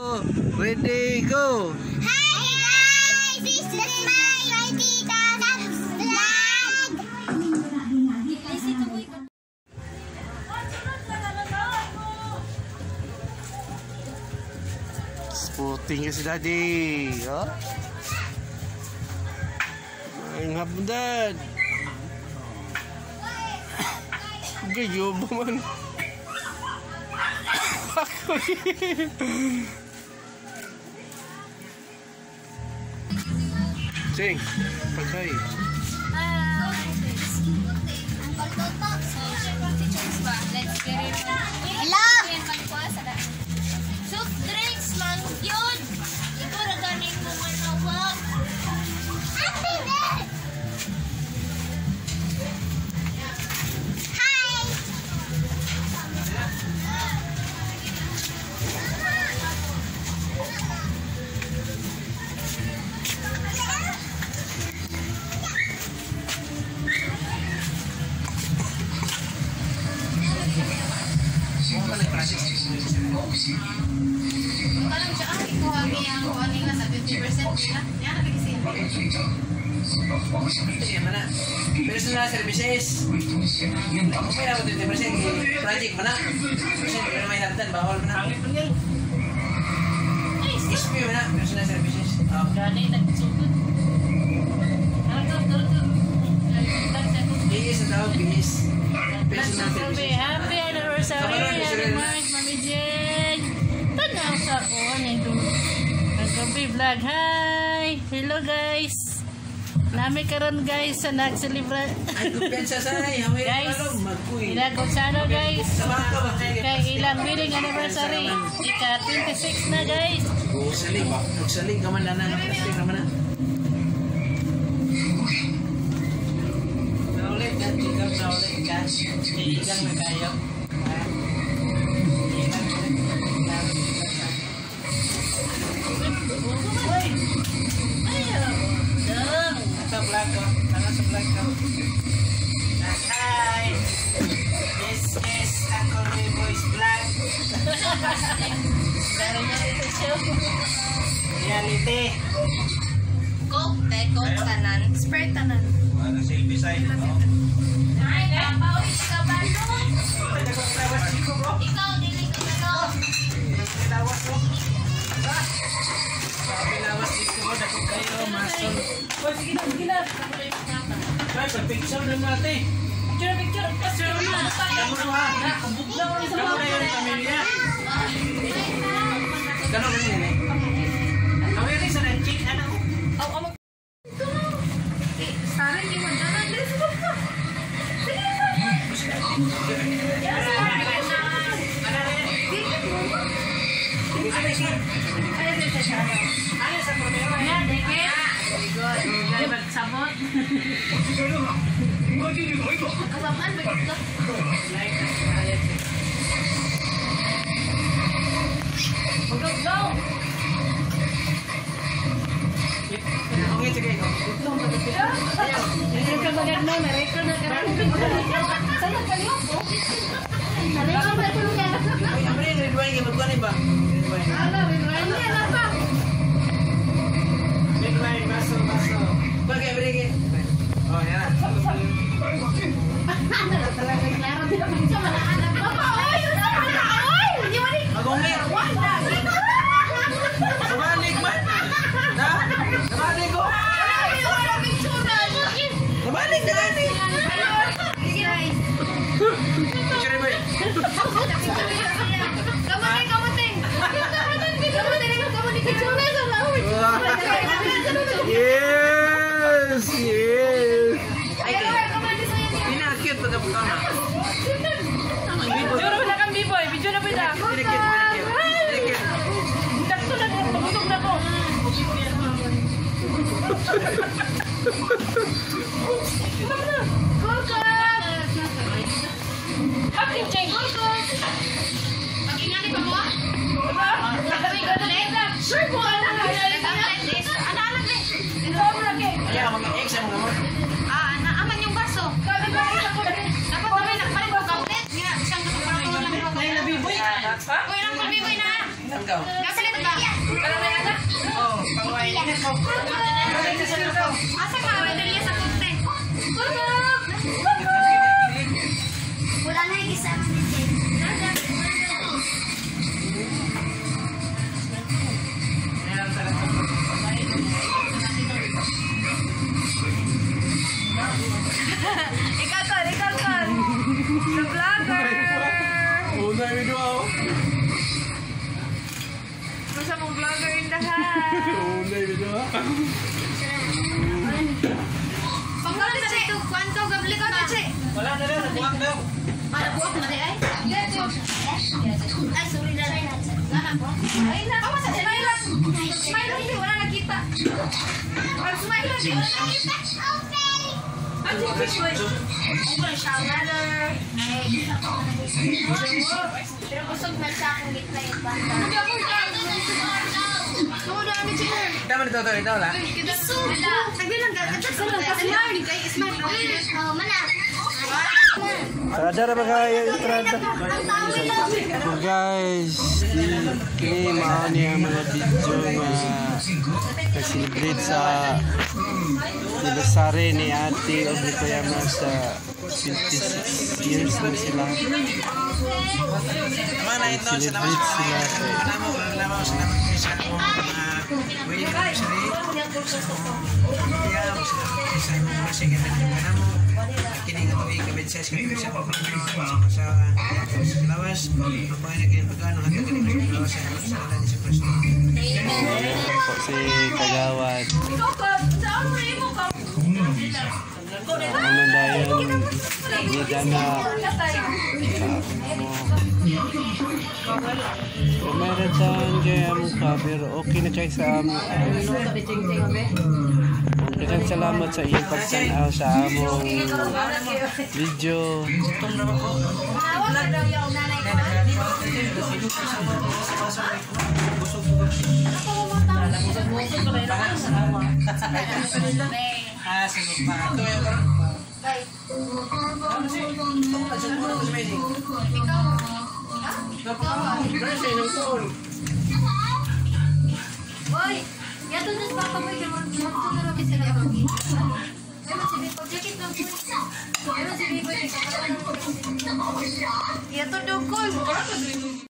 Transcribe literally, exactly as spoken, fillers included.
Ready, go! Hi guys! This is my Tita's vlog! Sporting ka si Daddy. Oh? Ang habdad. Gayo ba man? Ako Sing, pagkay. Hello! Soft drinks man yun! Ito na ganing mo manawag. Happy day! Hi! Alam siya, ah, ikuha niya ang kuha nila sa fifty percent nila. Yan, nabigisin. Personal services. Ako pa ako fifty percent project mo na. Pero may hagdan, bawal mo na. S P mo na, personal services. Gani, nagsugod. Harap, harap, harap. Bigis na tawag, bigis. Personal services. Happy anniversary, happy March, Mami Jen. Tanaw sa ako, nito. Nagkabi vlog, hi! Hello guys! Nami karon guys sa nag-celebrate. Ay, kumpensa sanay. Hamay na Guys, palong, magkuy. ilagog sa ano guys? Sama ka ba? Kay ilang wedding anniversary. Ika twenty-six na guys. Magsaling ba? Magsaling ka man na na. Magsaling ka man na. Naulit ka, ikaw naulit ka. Iigang na kayo. Sa vlog ko. Ano sa vlog ko? Hi! This is Uncle Boy's vlog. Reality. Coke, te, Coke tanan. Sprite tanan. Ano silbi side? Ay, kapaw, ka ba no? Tawas ko bro. Ikaw, dili ka ba no? Tawas ko. Sabi lawas dito ko. Dako kayo. Masol. Oh, sige na, sige na. Ay, pag-picture lang natin. Picture, picture. Picture na. Kamu na ha. Kamu na yun ang pamilya. Gano'n rin yun eh. Kamu yun sa na-check. Ano? Aw, aw, mag... Ito na. Eh, sarin, di mo dyan. Let's go ka. Sige na. Yes, Ano sa problema? yan, dikit. Di ba, sabot? Kasamaan, ba ito? Magod, go! Okay, sige. Hindi ka magad na, na-record na ka. Saan ang kaliwa po? Na-record na ito nga. Ay, ang rin, red wine. Magkuhan ba? Red wine. Ano, rin-rin na yan pa. Red wine, baso, baso. Bagay, bagay. Oh, yan. Ano talaga klaro din ang sa mga anak. Papa, oy! Oy! Hindi mo rin. Magungit. Nabalik man. Na? Nabalik ko. Ay, wala picture na. Nabalik na natin. Sige, guys. Picture ba? Kamuting, kamuting. Kamuting, kamuting. Picture na sa lawi. Yes! Yes! Ay, pinakit pa dapat ka na. Video na kang B-boy. Video na po ito. Pinakit, pinakit. Pinakit. Takto na. Pagusog na po. Aking check. Pag-ingani pa mo? Nagawin ko na. Sure po. Ano na? Ano alam ni? Ito ako lagi. Kaya mag-exam mo naman. Ah, naaman yung baso. Dapat namin nagpalit mo kaulit. Siyang katapang ko lang. Ay, nabiboy. Uy, nang kulbiboy na. dito. Nasa na ba? Ano na yan? Oo, pangwain. Asa ka? Madali sa punte. Wala na yung isa mo din. Ikaw kon, ikaw kon. The vlogger. Una yung video ako. Masa mong vlogger in the house. Una yung video ako. Pagkala sa ito, kwanto gabli ko na. Wala na rin, nabuhak daw. Para buot mo ay. Ay, sorry na. Lahat po. Ay, na. Ako sa smile. Smile hindi wala nakita. Pag smile hindi wala nakita. Okay. Ang fish boy. Ang shower. Ay. Pero busog na sa akong gitna yung banda. Kamu doon ni Chiller. Kita mo dito, ito wala. Kita wala. Sabi lang gagawin. Smile. Smile. Oh, mana. Sadar ba kayo entrada? So guys, ini mao niya mga video nga nag-celebrate sa anniversary ni Ate Aubrey Toyama sa fifty-six years na sila. Tama na ito, salamat Celebrate sila. Salamat mo, salamat mo, salamat mo sa ako mga wedding anniversary. Kaya mo sa mga blessing at nagkana mo. Kini nga ito ikabinses ka sa mga sa lawas. Mapay na kayo pagkano at nagkini sa lawas sa salamat ni sa Kristo. Po si Kagawad. Ano dayon nida na kamera dyan kaya mukha pero okay na kayo sa amo. Daghang salamat sa iyong pagtanaw sa among video. Ah, sunod pa. Ito yung karoon. Ano siya? Ano siya? Amazing. Hoy, yato na sa kamoy ka mag magto na lang sila mag. Pero si Bibo jacket lang po. Pero si Bibo jacket. Yato dugol.